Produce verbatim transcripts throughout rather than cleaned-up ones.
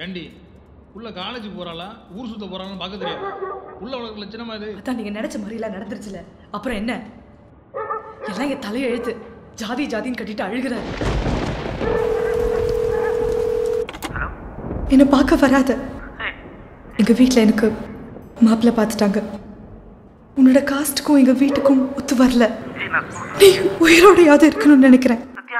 ஏண்டி உள்ள காலேஜ் போறாளா ஊர் சுத்த போறான்னு பார்க்க தெரியாது. உள்ள உனக்கு லட்சணமா இது? அதான் நீங்க நினைச்ச மாதிரி எல்லாம் நடந்துருச்சுல. அப்புறம் என்ன? எல்லாம் என் தலையை எழுத்து ஜாதி ஜாதின்னு கட்டிட்டு அழுகிறாரு. என்ன பார்க்க வராத. எங்க வீட்டில் எனக்கு மாப்பிள்ளை பார்த்துட்டாங்க. உன்னோட காஸ்ட்டுக்கும் எங்க வீட்டுக்கும் ஒத்து வரல. நீ உயிரோடையாவது இருக்கணும்னு நினைக்கிறேன்.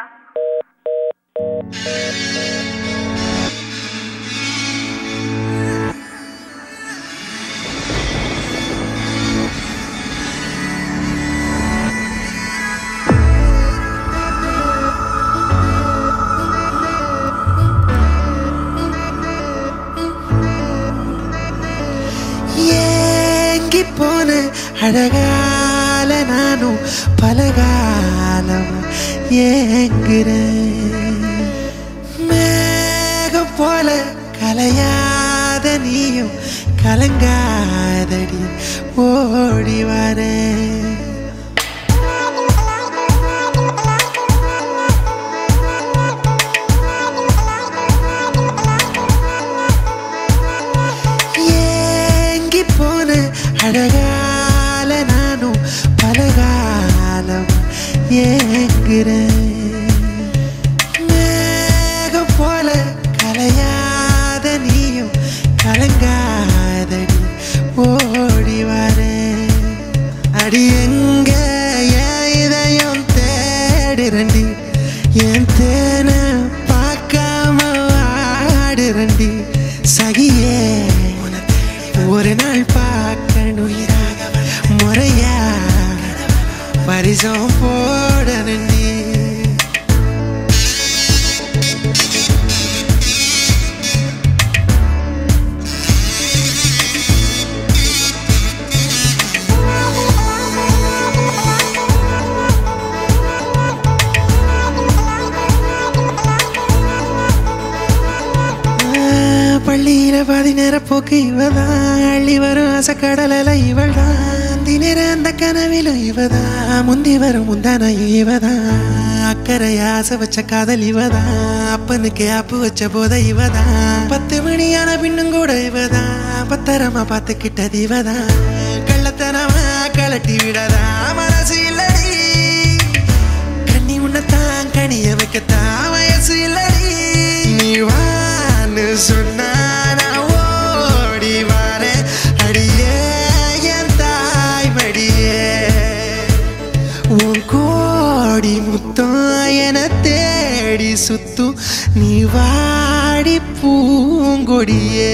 போன அழகால நானும் பலகாலம் ஏங்குறேன். மேகம் போல கலையாத நீயும் கலங்காதடி ஓடி வரேன். ஏங்கி போன அழகால நானும் பலகாலம் ஏங்குறேன். மேகம் போல கலையாத நீயும் கலங்காதடி ஓடி வரேன். அடி எங்க என் இதயம் தேடுறண்டி, என் தேன பார்க்காம ஆடுறண்டி. சகியே ஒரு நாள் பார்க்கணும் முறையா பரிசம் போடணும். நீ பள்ளியில பாதி நேர போக்கு இவதான், அள்ளி வரும் ஆசக்கடல இவள்தான், தினேர அந்த கனவிலும் இவதான், முந்தி வரும் முந்தானையும் இவதான், அக்கறை ஆசை வச்ச காதல் இவதான், அப்பனுக்கு அப்பு வச்ச போத இவதான், பத்து மணியான பின்னும் கூட இவதான், பத்தரமா பார்த்துக்கிட்டது இவதான், கள்ளத்தனமா கலட்டி விடதா மனசு இல்லடி, கண்ணி உன்னத்தான் கனிய வைக்கத்தான் வயசு இல்லடி. நீ வான்னு சொன்ன ஓடி வரேன் அடியே என் தாய் மடியே, உன் கோடி முத்தம் என தேடி சுத்தும் நீ வாடி பூங்கொடியே.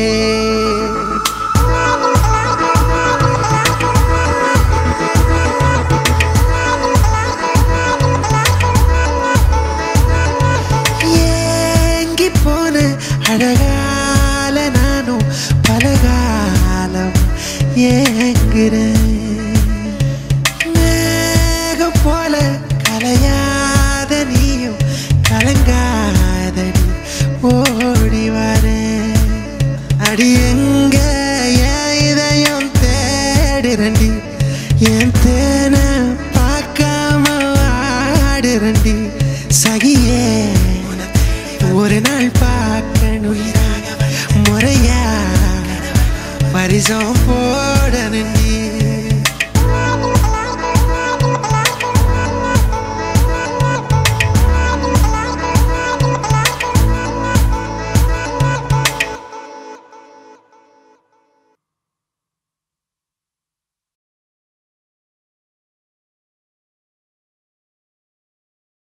ஏங்கி போன அழகால நானும் பலகாலம் ஏங்குறேன். மேகம் போல கலையாத நீயும் கலங்காதடி ஓடி வரேன். அடியே